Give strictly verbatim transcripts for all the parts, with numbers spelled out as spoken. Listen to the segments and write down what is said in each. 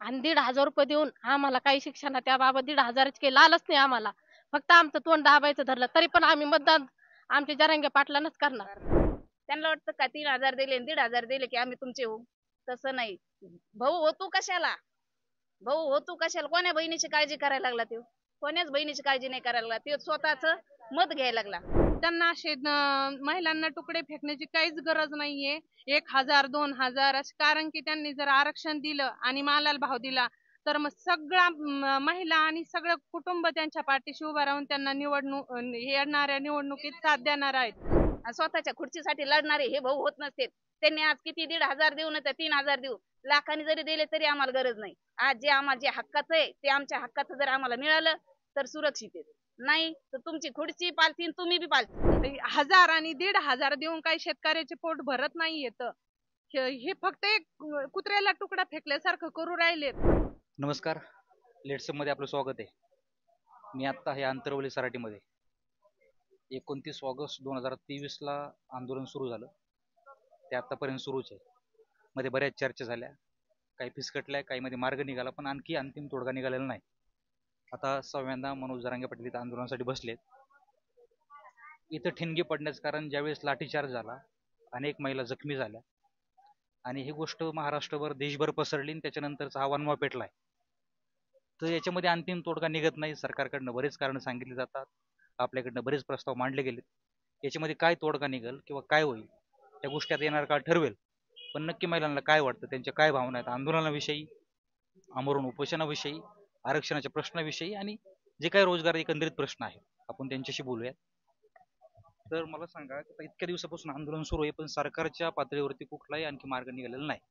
आणि दीड हजार रुपये देऊन आम्हाला काही शिक्षण त्याबाबत दीड हजाराची काही लालच नाही आम्हाला. फक्त आमचं तोंड दाबायचं धरलं तरी पण आम्ही मतदान आमच्या जरांगे पाटलांनाच करणार. त्यांना वाटतं का तीन हजार दिले दीड हजार दिले की आम्ही तुमचे होऊ. तसं नाही. भाऊ हो तू कशाला भाऊ हो तू कशाला कोण्या बहिणीची काळजी करायला लागला तो कोण्याच बहिणीची काळजी नाही करायला लागला तो स्वतःच मत घ्यायला लागला. त्यांना असे महिलांना तुकडे फेकण्याची काहीच गरज नाहीये. एक हजार दोन हजार असे, कारण की त्यांनी जर आरक्षण दिलं आणि मालाला भाव दिला तर मग सगळा महिला आणि सगळं कुटुंब त्यांच्या पाठीशी उभं राहून त्यांना निवडणूक येणाऱ्या निवडणुकीत साथ देणार आहेत. स्वतःच्या खुर्चीसाठी लढणारे हे भाऊ होत नसते. त्यांनी आज किती दीड हजार देऊ न तीन हजार देऊ लाखांनी जरी दिले तरी आम्हाला गरज नाही. आज जे आम्हाला जे हक्काचं आहे ते आमच्या हक्काचं जर आम्हाला मिळालं तर सुरक्षित आहे. नाही तर तुमची खुर्ची पालतीन तुम्ही बी पालती. हजार आणि दीड हजार देऊन काही शेतकऱ्याचे पोट भरत नाही येत. हे फक्त एक कुत्र्याला तुकडा फेकल्यासारखं करू राहिले. नमस्कार, लेट्सअप मध्ये आपलं स्वागत आहे. मी आत्ता हे आंतरवली सराटीमध्ये एकोणतीस ऑगस्ट दोन हजार तेवीस ला आंदोलन सुरू झालं. ते आतापर्यंत सुरूच आहे. मध्ये बऱ्याच चर्चा झाल्या, काही फिसकटल्या, काही मध्ये मार्ग निघाला, पण आणखी अंतिम तोडगा निघालेला नाही. आता सव्यांदा मनोज जरांगे पाटील इथं आंदोलनासाठी बसलेत. इथं ठिणगी पडण्याचं कारण ज्यावेळेस लाठीचार्ज झाला, अनेक महिला जखमी झाल्या आणि ही गोष्ट महाराष्ट्रभर देशभर पसरली आणि त्याच्यानंतरचा हा वनवा पेटलाय. तर याच्यामध्ये अंतिम तोडगा निघत नाही. सरकारकडनं बरेच कारण सांगितले जातात, आपल्याकडनं बरेच प्रस्ताव मांडले गेले. याच्यामध्ये काय तोडगा निघेल किंवा काय होईल त्या गोष्टी आता येणार काळ ठरवेल. पण नक्की महिलांना काय वाटतं, त्यांच्या काय भावना आहेत आंदोलनाविषयी, आमरण उपोषणाविषयी, आरक्षणाच्या प्रश्नाविषयी आणि जे काही रोजगार एकंदरीत प्रश्न आहे, आपण त्यांच्याशी बोलूया. तर मला सांगा, इतक्या दिवसापासून आंदोलन सुरू आहे पण सरकारच्या पातळीवरती कुठलाही आणखी मार्ग निघालेला नाही.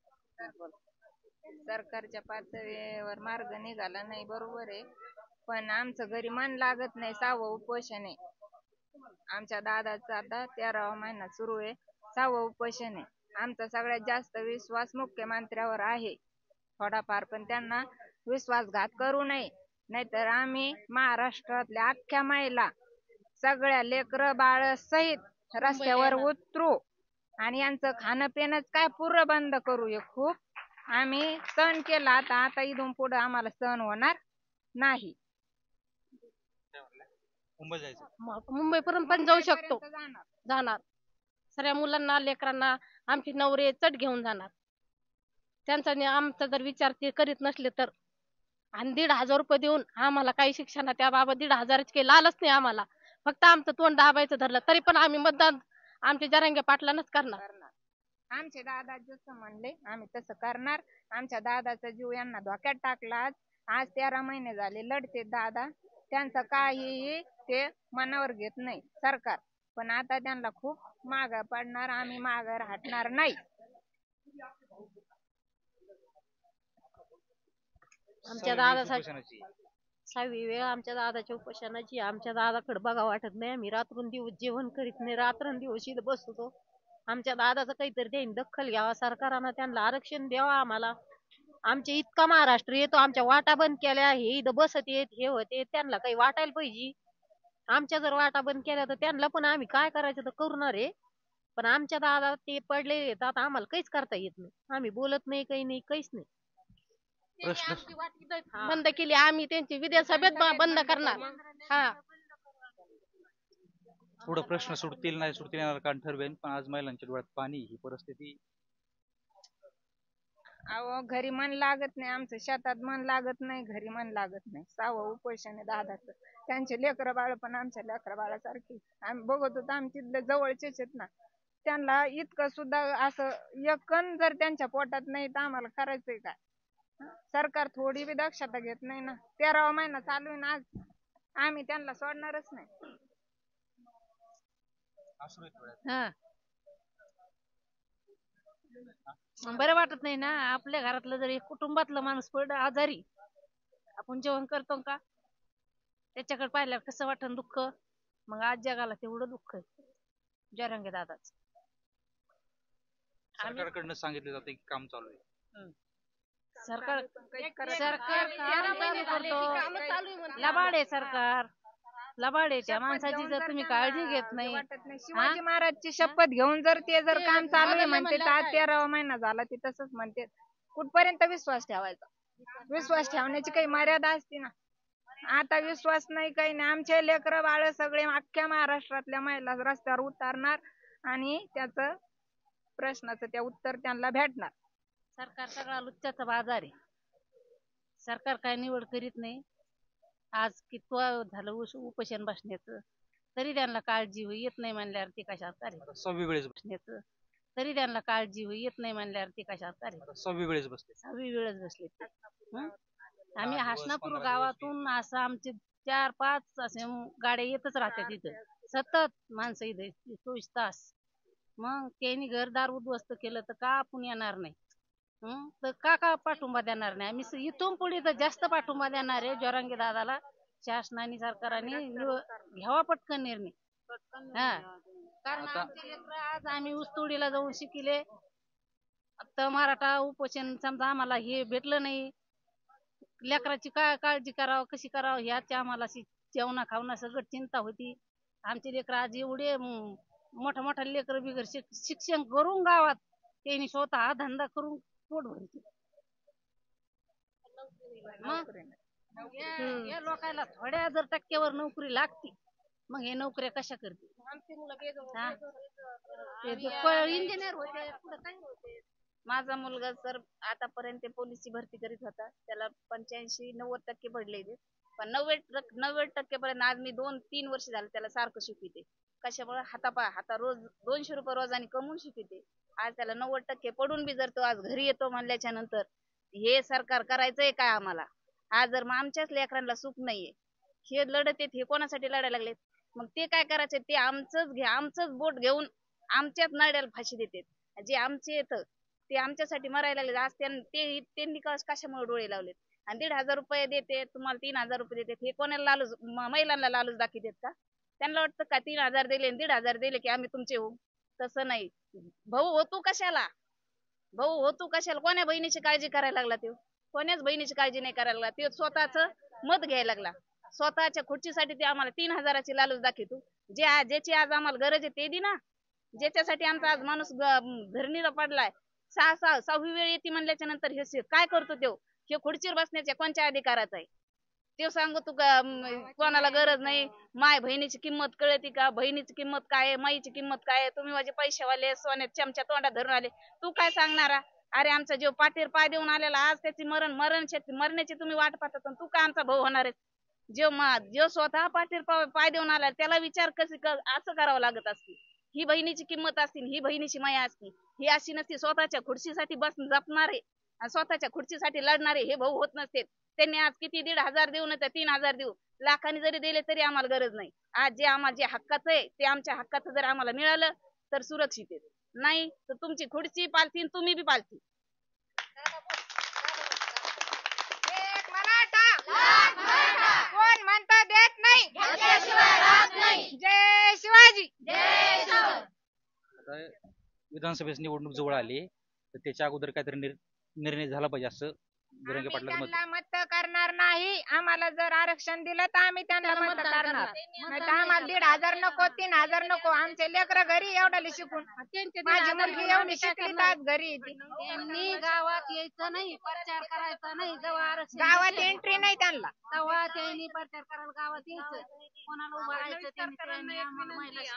सरकारच्या पातळीवर मार्ग निघाला नाही, बरोबर आहे. पण आमचं घरी मन लागत नाही. सहावं उपोषण आहे आमच्या दादाचा. आता तेरावा महिना सुरू आहे. सहावं उपोषण आहे. आमचा सगळ्यात जास्त विश्वास मुख्यमंत्र्यावर आहे थोडाफार, पण त्यांना विश्वासघात करू नये. नाहीतर आम्ही महाराष्ट्रातल्या अख्ख्या महिला सगळ्या लेकर बाळ सहित रस्त्यावर उतरू आणि यांचं खाणं पिणंच काय पुरं बंद करू. हे खूप आम्ही सहन केला, आता आता इथून पुढे आम्हाला सहन होणार नाही. मुंबई जायचं, मुंबईपर्यंत पण जाऊ शकतो, जाणार. सगळ्या मुलांना लेकरांना आमचे नवरे चट घेऊन जाणार. त्यांचा आमचा जर विचार ते करीत नसले तर. आणि दीड हजार रुपये देऊन आम्हाला काही शिक्षण त्याबाबत दीड हजाराची काही लालच नाही आम्हाला. फक्त आमचं तोंड दाबायचं धरलं तरी पण आम्ही मतदान आमच्या जरांगे पाटलांनाच करणार. आमचे दादा जसं म्हणले आम्ही तसं करणार. आमच्या दादाचा जीव यांना धोक्यात टाकला. आज आज तेरा महिने झाले लढते दादा. त्यांचं काहीही ते मनावर घेत नाही सरकार, पण आता त्यांना खूप मागं पडणार. आम्ही मागं हटणार नाही. आमच्या दादासाठी सहावी वेळ आमच्या दादाच्या उपोषणाची. आमच्या दादाकडे बघा वाटत नाही. आम्ही रात्रंदिवस जेवण करीत नाही, रात्रंदिवस इथं बसतो. आमच्या दादाचं काहीतरी त्यांनी दखल घ्यावा सरकारनं, त्यांना आरक्षण द्यावा आम्हाला. आमच्या इतका महाराष्ट्र येतो, आमच्या वाटा बंद केल्या, हे इथं बसत येत हे होते, त्यांना काही वाटायला पाहिजे. आमच्या जर वाटा बंद केल्या तर त्यांना पण आम्ही काय करायचं तर करणार आहे. पण आमच्या दादा ते पडले येतात, आम्हाला काहीच करता येत नाही. आम्ही बोलत नाही, काही नाही, काहीच नाही. बंद केली आम्ही त्यांची विधानसभेत बंद करणार. हा, पुढे प्रश्न सुटतील नाही सुटतील येणार कारण ठरवेल. पण आज महिलांच्या डोळ्यात पाणी, ही परिस्थिती. अहो घरी मन लागत नाही. आमचं शेतात मन लागत नाही, घरी मन लागत नाही. सहावं उपोषण आहे दादाचं. त्यांचे लेकरं बाळ पण आमच्या लेकरं बाळासारखी. आम्ही बघत होतो, आमची जवळचेच आहेत ना. त्यांना इतकं सुद्धा असं एक कण जर त्यांच्या पोटात नाही तर आम्हाला करायचंय काय. सरकार थोडी बी दक्षता घेत नाही ना. तेरावा महिना चालू आहे ना आज. आम्ही त्यांना सोडणारच नाही. हा, बरं वाटत नाही ना. आपल्या घरातलं जर एक कुटुंबातलं माणूस पडलं आजारी, आपण जेवण करतो का त्याच्याकडे पाहिल्यावर कसं वाटतं दुःख. मग आज जगाला तेवढं दुःख आहे जरांगे दादाच. सरकारकडनं सांगितलं जातं की काम चालू आहे. सरकार सरकार लबाड आहे. सरकार लबाड आहे. त्या माणसाची जर तुम्ही काळजी घेत नाही. शिवाजी महाराजची शपथ घेऊन जर ते जर काम चालू आहे म्हणते, आज तेरावा महिना झाला ते तसंच म्हणते. कुठपर्यंत विश्वास ठेवायचा. विश्वास ठेवण्याची काही मर्यादा असते ना. आता विश्वास नाही, काही नाही. आमचे लेकरं बाळ सगळे अख्ख्या महाराष्ट्रातल्या महिला रस्त्यावर उतरणार आणि त्याचं प्रश्नाचं त्या उत्तर त्यांना भेटणार. सरकार सगळा लुच्चाचा बाजार आहे. सरकार काय निवड करीत नाही. आज कितवा झालं उस- उपोषण बसण्याचं, तरी त्यांना काळजी होई येत नाही म्हणल्यावर ते कशात कार्य आता सहावी वेळेस बसण्याचं, तरी त्यांना काळजी होई येत नाही म्हणल्यावर ते कशात कार्य आता सहावी वेळेस बसते. सहावी वेळच बसले ते. हं? आम्ही दहा दिवस, हासनापूर पंधरा दिवस गावातून असं आमचे चार पाच असे गाड्या येतच राहतात इथं, सतत माणसं इथे चोवीस तास. मग त्यांनी घरदार उद्ध्वस्त केलं तर का आपण येणार नाही? हं? तर का का पाठिंबा देणार नाही? आम्ही स- इथून पुढे तर जास्त पाठिंबा देणार आहे जरांगे दादाला. शासनाने सरकारने निव- घ्यावा पटकन निर्णय. हा, कारण आता- आमचे लेकरं आज आम्ही ऊसतोडीला जाऊन शिकले, तर मराठा उपोषण समजा आम्हाला हे भेटलं नाही. लेकराची काय काळजी करावं, कशी करावं ह्याची आम्हाला अशी जेवणा खावणा सगळं चिंता होती. आमचे लेकर आज एवढे म- मोठा मोठा लेकर बिगर शिक- शिक्षण करून गावात त्यांनी स्वतः धंदा करून पोट भरते. मग या- या लोकांना थोड्या जर टक्क्यावर नोकरी लागती, मग हे नोकऱ्या कशा करते? इंजिनियर होते, पुढं काय होते? माझा मुलगा सर आतापर्यंत पोलीसची भरती करीत होता. त्याला पंच्याऐंशी नव्वद टक्के पडले ते. पण नव्वद नव्वद टक्केपर्यंत आज मी दोन तीन वर्ष झाले त्याला सारखं शिकविते. कशामुळे हातापा हाता रोज दोनशे रुपये रोजाने कमवून शिकविते. आज त्याला नव्वद टक्के पडून बी जर तो आज घरी येतो म्हणल्याच्या नंतर हे सरकार करायचंय काय आम्हाला? आज जर मग आमच्याच लेकरांना सुख नाहीये, हे लढत आहेत, हे कोणासाठी लढायला लागलेत? मग ते काय करायचे? ते आमचंच घे आमचंच बोट घेऊन आमच्याच नड्याला फाशी देतात. जे आमचे येतं ते आमच्यासाठी मरायला लागले. आज त्यां- ते त्यांनी कश- कशामुळे डोळे लावलेत? आणि दीड हजार रुपये देते, तुम्हाला तीन हजार रुपये देते, हे कोणाला लालूच म- महिलांना लालूच दाखवतात का? त्यांना वाटतं का तीन हजार दिले दीड हजार दिले की आम्ही तुमचे होऊ? तसं नाही. भाऊ हो तू कशाला भाऊ हो तू कशाला कोण्या बहिणीची काळजी करायला लागला? तो कोण्याच बहिणीची काळजी नाही करायला लागला. ते स्वतःच मत घ्यायला लागला. स्वतःच्या खुर्चीसाठी ते आम्हाला तीन हजाराची लालूच दाखवतो. जे आ- ज्याची आज आम्हाला गरज आहे ते दे ना. ज्याच्यासाठी आमचा आज माणूस ग- धरणीला पडलाय, सहा सहा सहावी वेळ येते म्हणल्याच्या नंतर हे से- काय करतो तो? हे खुर्चीवर बसण्याच्या कोणत्या अधिकाराचा आहे? ते सांगतो का म, कोणाला गरज नाही, माय बहिणीची किंमत कळते का? बहिणीची किंमत काय आहे, माईची किंमत काय आहे? तुम्ही माझे पैसेवाले सोन्यात चमच्या तोंडात धरून आले, तू काय सांगणारा? अरे आमचा जीव पाठीवर पाय देऊन आलेला आज त्याची मरण मरण मरण्याची तुम्ही वाट पाहता, तू काय आमचा भाऊ होणार आहे? जो मा जो स्वतः पाठीवर पाय- पाय देऊन आला त्याला विचार कसे क- असं करावं लागत असते. ही बहिणीची किंमत असते, ही बहिणीची माया असते. ही अशी नसते स्वतःच्या खुर्चीसाठी बस जपणारे आणि स्वतःच्या खुर्चीसाठी लढणारे हे भाऊ होत नसते. त्यांनी आज किती दीड हजार देऊ नाही तर तीन हजार देऊ, लाखांनी जरी दिले तरी आम्हाला गरज नाही. आज जे आम्हाला जे हक्काचं आहे ते आमच्या हक्काचं जर आम्हाला मिळालं तर सुरक्षित आहे, नाही तर तुमची खुर्ची पालती आणि तुम्ही बी पालती. एक मराठा कोण म्हणतं देत नाही, जय शिवाजी. आता विधानसभेची निवडणूक जवळ आली तर त्याच्या अगोदर काहीतरी निर- निर्णय झाला पाहिजे असं जरांगे आम्ही पाटलांचं मत आहे. त्यांना मत करणार नाही. आम्हाला जर आरक्षण दिलं तर आम्ही त्यांना मत करणार. नाही तर आम्हाला दीड हजार नको, तीन हजार नको. आमचे लेकरं घरी एवढ्याला शिकून, माझी मुलगी एवढी शिकली तर आज घरी येते. त्यांनी गावात यायचं नाही, प्रचार करायचा नाही. जेव्हा आरक्षण गावात भेटेल, एंट्री नाही त्यांना. तेव्हा त्यांनी प्रचार करायला गावात यायचं. कोणाला उभं राहायचं त्यांनी त्यांनी आम्हाला महिला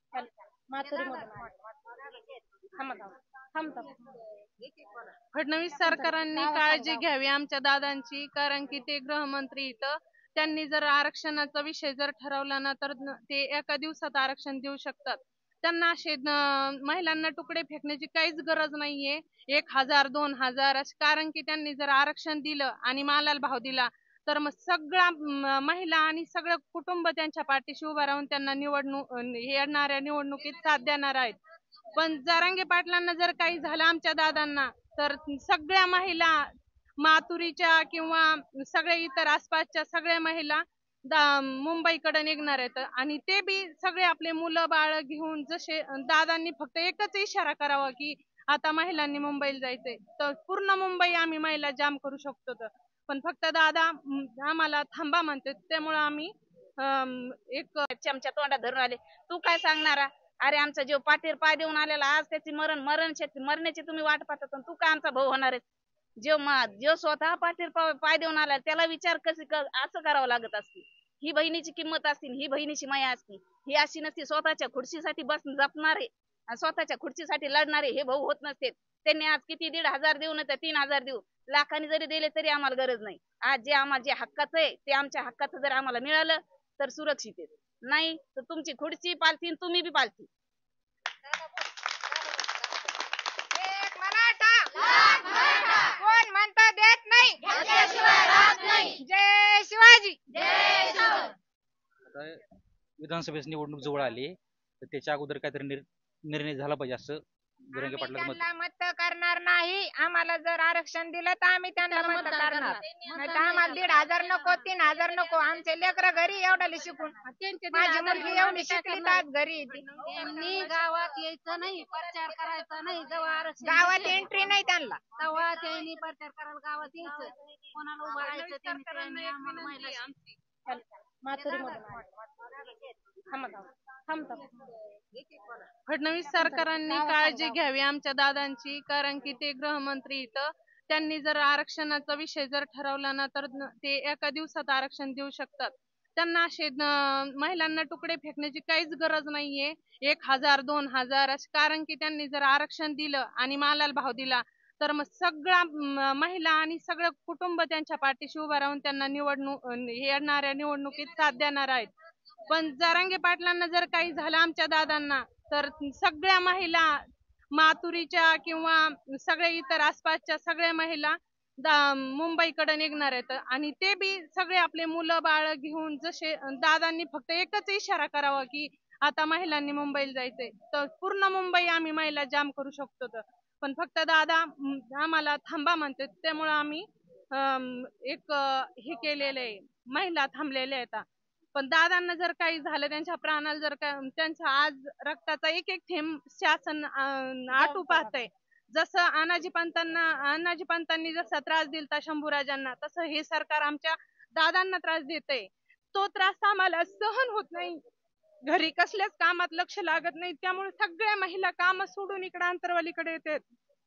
फडणवीस सरकारांनी काळजी घ्यावी आमच्या दादांची, कारण की ते गृहमंत्री इथं त्यांनी जर आरक्षणाचा विषय जर ठरवला ना तर न- ते एका दिवसात आरक्षण देऊ शकतात. त्यांना असे न- महिलांना तुकडे फेकण्याची काहीच गरज नाहीये. एक हजार दोन हजार असे, कारण की त्यांनी जर आरक्षण दिलं आणि मालाला भाव दिला तर मग सगळा म- महिला आणि सगळं कुटुंब त्यांच्या पाठीशी उभं राहून त्यांना निवडणूक येणाऱ्या निवडणुकीत साथ देणार आहेत. पण जरांगे पाटलांना जर काही झालं आमच्या दादांना तर सगळ्या महिला माथुरीच्या किंवा सगळ्या इतर आसपासच्या सगळ्या महिला दा- मुंबईकडे निघणार आहेत आणि ते बी सगळे आपले मुलं बाळ घेऊन. जसे दादांनी फक्त एकच इशारा करावा की आता महिलांनी मुंबईला जायचंय तर पूर्ण मुंबई आम्ही महिला जाम करू शकतो. तर पण फक्त दादा म, आम्हाला थांबा म्हणते, त्यामुळे आम्ही अं, एक चमच्या तोंडात धरून आले, तू काय सांगणारा? अरे आमचा जीव पाठीवर पाय देऊन आलेला आज त्याची मरण मरण मरण्याची तुम्ही वाट पाहता, तू काय आमचा भाऊ होणार आहे? जो मा जो स्वतः पाठीवर पा- पाय देऊन आला त्याला विचार कसे क- असं करावं लागत असते. ही बहिणीची किंमत असते, ही बहिणीची माया असते. ही अशी नसते स्वतःच्या खुर्चीसाठी बस जपणारे आणि स्वतःच्या खुर्चीसाठी लढणारे हे भाऊ होत नसते. त्यांनी आज किती दीड हजार देऊ नाही तर तीन हजार देऊ, लाखांनी जरी दिले तरी आम्हाला गरज नाही. आज जे आम्हाला जे हक्काचं आहे ते आमच्या हक्काचं जर आम्हाला मिळालं तर सुरक्षित आहे, नाही तर तुमची खुर्ची पालथी आणि तुम्ही बी पालथी. एक मराठा कोण म्हणता देत नाही, जय शिवाजी. आता विधानसभेची निवडणूक जवळ आली तर त्याच्या अगोदर काहीतरी निर- निर्णय झाला पाहिजे असं जरांगे आम्ही पाटलाचं मत आहे. त्यांना मत करणार नाही. आम्हाला जर आरक्षण दिलं तर आम्ही त्यांना मत करणार, नाही तर आम्हाला दीड हजार नको, तीन हजार नको. आमचे लेकरं घरी एवढ्याला शिकून, माझी मुलगी एवढी शिकली तर आज घरी येते. त्यांनी गावात यायचं नाही, प्रचार करायचा नाही. जेव्हा आरक्षण गावात भेटेल, एंट्री नाही त्यांना. तेव्हा त्यांनी प्रचार करायला गावात यायचं. कोणाला उभं राहायचं फडणवीस त्यांनी सरकारांना त्यांनी एक आम्हाला विनंती महिला आहे आमची. फडणवीस सरकारांनी काळजी घ्यावी आमच्या दादांची, कारण की ते गृहमंत्री इथं. त्यांनी जर आरक्षणाचा विषय जर ठरवला ना तर न- ते एका दिवसात आरक्षण देऊ शकतात. त्यांना असे न- महिलांना तुकडे फेकण्याची काहीच गरज नाहीये. एक हजार दोन हजार असे, कारण की त्यांनी जर आरक्षण दिलं आणि मालाला भाव दिला तर मग सगळ्या म- महिला आणि सगळं कुटुंब त्यांच्या पाठीशी उभं राहून त्यांना निवडणूक येणाऱ्या निवडणुकीत साथ देणार आहेत. पण जरांगे पाटलांना जर काही झालं आमच्या दादांना तर सगळ्या महिला माथुरीच्या किंवा सगळ्या इतर आसपासच्या सगळ्या महिला दा- मुंबईकडे निघणार आहेत आणि ते बी सगळे आपले मुलं बाळ घेऊन. जसे दादांनी फक्त एकच इशारा करावा की आता महिलांनी मुंबईला जायचंय तर पूर्ण मुंबई आम्ही महिला जाम करू शकतो. तर पण फक्त दादा म, आम्हाला थांबा म्हणते, त्यामुळे आम्ही अम, एक अ, हे केलेलं आहे, महिला थांबलेल्या आहेत. पण दादांना जर काही झालं, त्यांच्या प्राणाला जर का त्यांचा आज रक्ताचा एक एक थेंब शासन अं, आटू पाहतंय. जसं अनाजी पंतांना अनाजी पंतांनी जसा त्रास दिलता शंभूराजांना, तसं हे सरकार आमच्या दादांना त्रास देतंय. तो त्रास आम्हाला सहन होत नाही. घरी कसल्याच कामात लक्ष लागत नाही, त्यामुळे सगळ्या महिला काम सोडून इकडे अंतरवालीकडे येतात.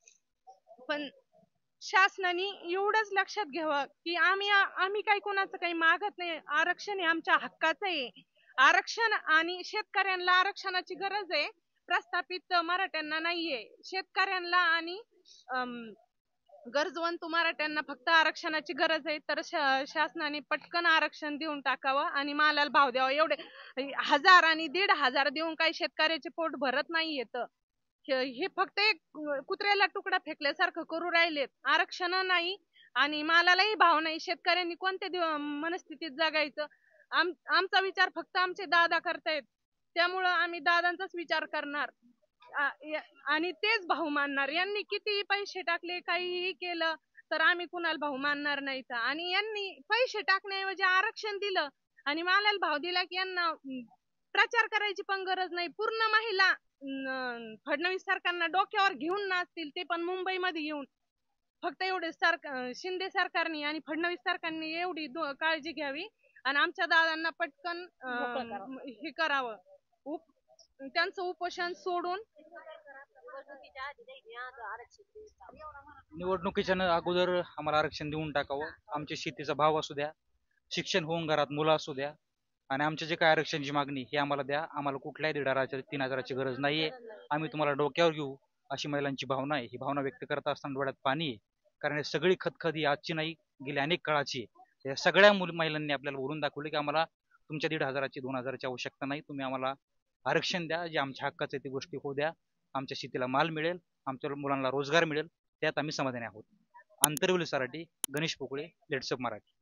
पण शासनाने एवढंच लक्षात घ्यावं की आम्ही आम्ही काही कोणाचं काही मागत नाही. आरक्षण हे आमच्या हक्काचं आहे. आरक्षण आणि शेतकऱ्यांना आरक्षणाची गरज आहे, प्रस्थापित मराठ्यांना नाहीये. शेतकऱ्यांना आणि अम, गरजवंत मराठ्यांना फक्त आरक्षणाची गरज आहे. तर श- शासनाने पटकन आरक्षण देऊन टाकावं आणि मालाला भाव द्यावा. एवढे हजार आणि दीड हजार देऊन काही शेतकऱ्याचे पोट भरत नाहीयेत. हे हे फक्त एक अं, कुत्र्याला तुकडा फेकल्यासारखं करू राहिलेत. आरक्षण नाही आणि मालालाही भाव नाही. शेतकऱ्यांनी कोणत्या दिव- मनस्थितीत जगायचं? आम आमचा विचार फक्त आमचे दादा करतायत, त्यामुळं आम्ही दादांचाच विचार करणार आ- या- आणि तेच भाऊ मानणार. यांनी कितीही पैसे टाकले, काहीही केलं तर आम्ही कुणाला भाऊ मानणार नाहीत. आणि यांनी पैसे टाकण्याऐवजी आरक्षण दिलं आणि मालाला भाव दिला की यांना अं, प्रचार करायची पण गरज नाही. पूर्ण महिला न- फडणवीस सरकारना डोक्यावर घेऊन नाचतील, ते पण मुंबईमध्ये येऊन. फक्त एवढे सरकार शिंदे सरकारने आणि फडणवीस सरकारने एवढी दो- काळजी घ्यावी आणि आमच्या दादांना पटकन अं, हे करावं, उप- त्यांचं उपोषण सोडून निवडणुकीच्या न- अगोदर आम्हाला आरक्षण देऊन टाकावं. आमच्या शेतीचा भाव असू द्या, शिक्षण होऊन घरात मुलं असू द्या, आणि आमच्या जे काय आरक्षणाची मागणी ही आम्हाला द्या. आम्हाला कुठल्याही दीड हजाराची तीन हजाराची गरज नाहीये. आम्ही तुम्हाला डोक्यावर घेऊ अशी महिलांची भावना आहे. ही भावना व्यक्त करत असताना डोळ्यात पाणी आहे, कारण हे सगळी खतखत ही आजची नाही, गेली अनेक काळाची आहे. या सगळ्या मुली महिलांनी आपल्याला बोलून दाखवले की आम्हाला तुमच्या दीड हजाराची दोन हजाराची आवश्यकता नाही. तुम्ही आम्हाला आरक्षण द्या, जे आमच्या हक्काचे ते गोष्टी होऊ द्या. आमच्या शेतीला माल मिळेल, आमच्या मुलांना रोजगार मिळेल, त्यात आम्ही समाधानी आहोत. आंतरवली सराठी, गणेश पोकळे, लेट्सअप मराठी.